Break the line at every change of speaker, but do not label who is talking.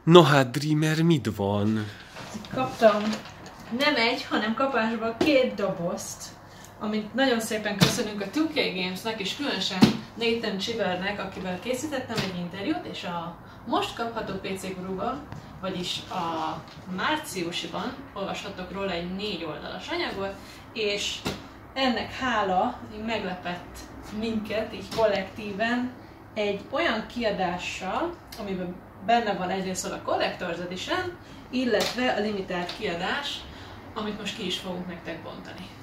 No hát, Dreamer, mit van?
Kaptam nem egy, hanem kapásba 2 dobozt, amit nagyon szépen köszönünk a 2K Games-nek, és különösen Nathan Chivernek, akivel készítettem egy interjút, és a most kapható PC Guruban, vagyis a márciusiban olvashatok róla egy 4 oldalas anyagot, és ennek hála meglepett minket, így kollektíven, egy olyan kiadással, amiben benne van egyrészt a Collector's Edition, illetve a limitált kiadás, amit most ki is fogunk nektek bontani.